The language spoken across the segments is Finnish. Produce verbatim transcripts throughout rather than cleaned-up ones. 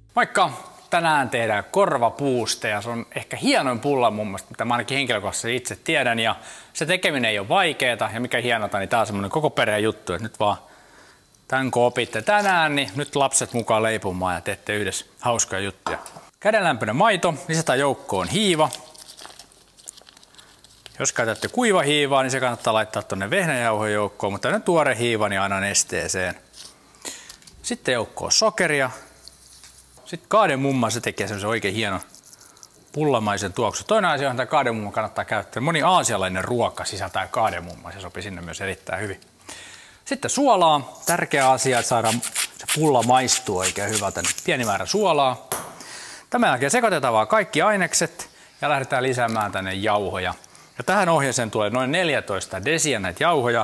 Moikka! Tänään tehdään korvapuusteja. Se on ehkä hienoin pulla mun mielestä, mitä mä ainakin henkilökohtaisesti itse tiedän. Ja se tekeminen ei ole vaikeeta ja mikä hienota, niin tää on semmonen koko perheen juttu. Että nyt vaan tän kun opitte tänään, niin nyt lapset mukaan leipumaan ja teette yhdessä hauskoja juttuja. Kädenlämpöinen maito, lisätään joukkoon hiiva. Jos käytätte kuiva hiivaa, niin se kannattaa laittaa tonne vehnäjauhojen joukkoon, mutta tämmöinen tuore hiiva niin aina nesteeseen. Sitten joukkoon sokeria. Sitten kaademumma, se tekee semmoisen oikein hieno pullamaisen tuoksu. Toinen asia on, että kaademumma kannattaa käyttää. Moni aasialainen ruoka sisältää kaademumma, se sopii sinne myös erittäin hyvin. Sitten suolaa. Tärkeä asia, että saadaan se pulla maistuu oikein hyvältä. Pieni määrä suolaa. Tämän jälkeen sekoitetaan vaan kaikki ainekset ja lähdetään lisäämään tänne jauhoja. Ja tähän ohjeeseen tulee noin neljätoista desiä näitä jauhoja.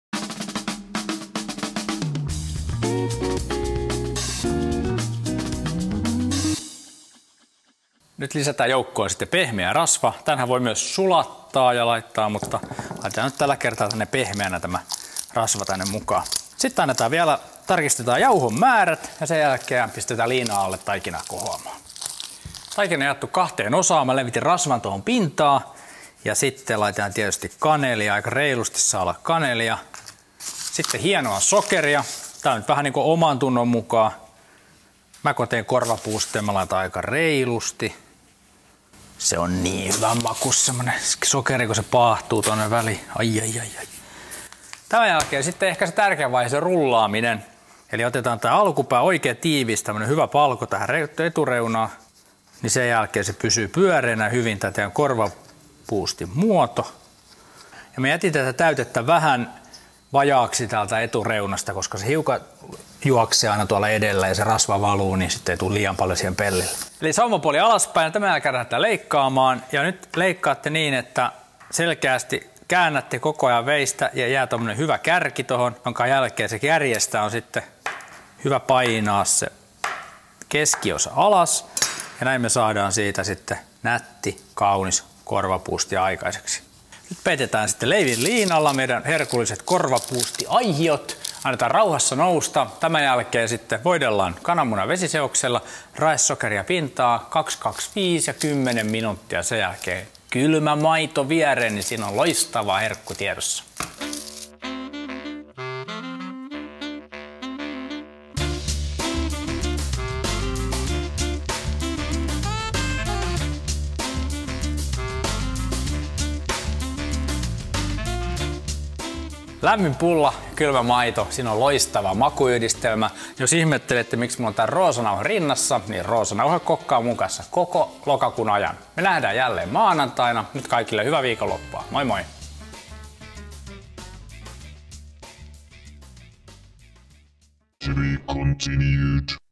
Nyt lisätään joukkoon sitten pehmeä rasva. Tänhän voi myös sulattaa ja laittaa, mutta laitetaan nyt tällä kertaa tänne pehmeänä tämä rasva tänne mukaan. Sitten annetaan vielä, tarkistetaan jauhon määrät ja sen jälkeen pistetään liinaa alle taikinaa kohoamaan. Taikina jaettu kahteen osaan. Mä levitin rasvan tuohon pintaan ja sitten laitetaan tietysti kanelia. Aika reilusti saa olla kanelia. Sitten hienoa sokeria. Tää on nyt vähän niin kuin oman tunnon mukaan. Mä kun teen korvapuusteen, mä laitan aika reilusti. Se on niin hyvä maku, semmonen sokeri, kun se paahtuu tonne väliin. Ai, ai, ai, ai. Tämän jälkeen sitten ehkä se tärkeä vaihe, se rullaaminen. Eli otetaan tää alkupää oikein tiivis, tämmönen hyvä palko tähän etureunaan. Niin sen jälkeen se pysyy pyöreänä hyvin, tää teidän korvapuustin muoto. Ja me jätin tätä täytettä vähän vajaaksi täältä etureunasta, koska se hiukan juoksee aina tuolla edellä ja se rasva valuu, niin sitten ei tule liian paljon siihen pellille. Eli saumapuoli alaspäin ja tämän jälkeen lähdetään leikkaamaan. Ja nyt leikkaatte niin, että selkeästi käännätte koko ajan veistä ja jää tommonen hyvä kärki tohon, jonka jälkeen se kärjestä on sitten hyvä painaa se keskiosa alas. Ja näin me saadaan siitä sitten nätti, kaunis korvapuusti aikaiseksi. Nyt peitetään sitten leivin liinalla meidän herkulliset korvapuustiaihiot. Annetaan rauhassa nousta. Tämän jälkeen sitten voidellaan kananmunan vesiseoksella, raesokeria pintaa, kaksi kaksikymmentäviisi ja kymmenen minuuttia. Sen jälkeen kylmä maito viereen, niin siinä on loistava herkku tiedossa. Lämmin pulla, kylmä maito, siinä on loistava makuyhdistelmä. Jos ihmettelette, miksi mulla on tää roosanauha rinnassa, niin roosanauha kokkaa mun kanssa koko lokakuun ajan. Me nähdään jälleen maanantaina. Nyt kaikille hyvää viikonloppua. Moi moi! To be continued.